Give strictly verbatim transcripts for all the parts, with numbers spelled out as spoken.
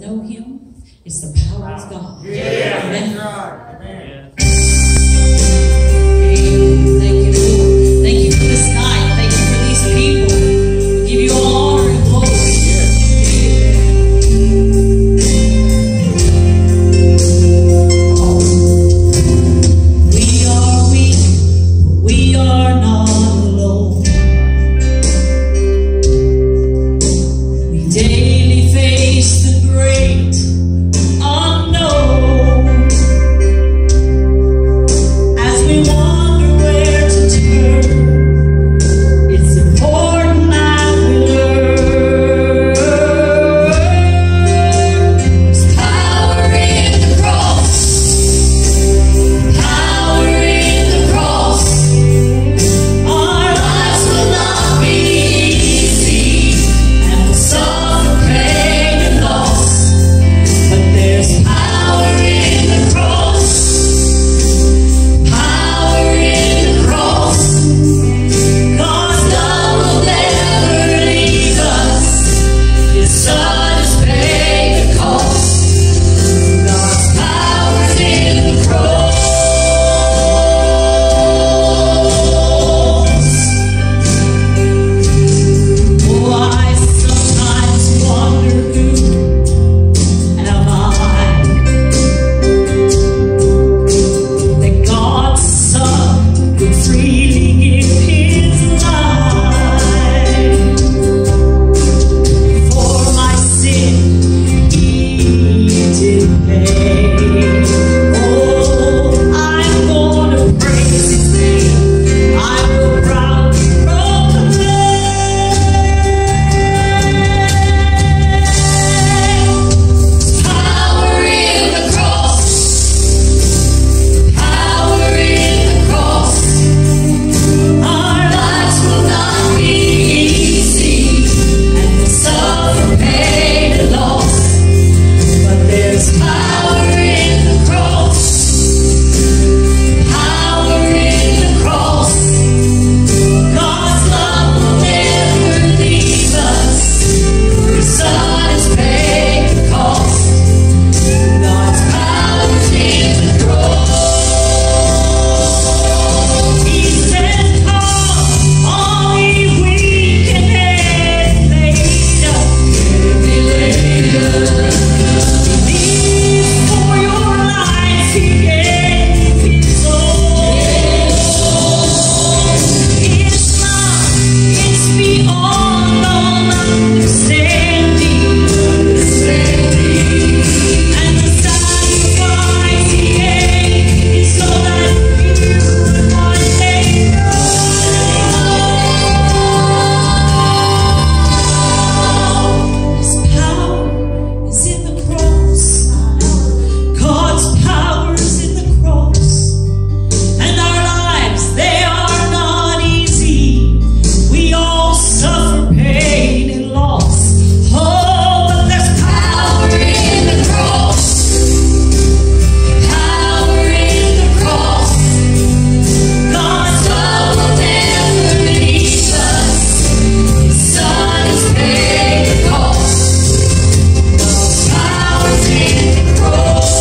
know Him, it's the power of God. Yeah. Amen. Right. Amen. Thank you, Lord. Thank you for this night. Thank you for these people. We give you all honor and glory. We are weak, but we are not alone. We daily face the great unknown. As we wonder where to turn, it's important that we learn. There's power in the cross, power in the cross. Our lives will not be easy, and we'll suffer pain and loss. But there's power in the cross, power in the cross. God's love will never leave us. His Son has paid the cost. God's power's in the cross. Oh, I sometimes wonder who am I that God's Son would freely give His life for my sin. He did pay. Oh, I'm gonna praise His name. I will proudly proclaim. Power in the cross, power in the cross. Our lives will not be easy, and we'll suffer pain and loss. But there's power in the cross, power in the cross. God's love will never leave us. His Son has paid the cost. God's power's in the cross. He says, "Come, all ye weak and heavy laden, these for your lives He gave His own." His love, it's beyond all understanding, and the sacrifice He gave is so that you would one day know. His power is in the cross. God's power is in the cross. And our lives, they are not easy. We all suffer pain and loss. Oh, but there's power in the cross, power in the cross. God's love will never leave us. His Son has paid the cost. God's power's in the cross.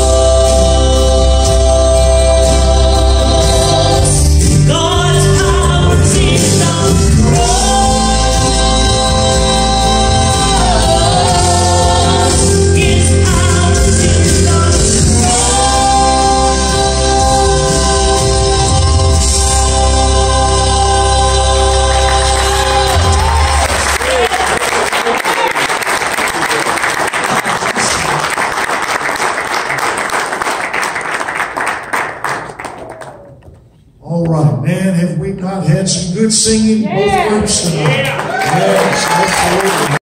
God's power's in the cross. His power's in the All right, man, have we not had some good singing both groups tonight? Yes, absolutely.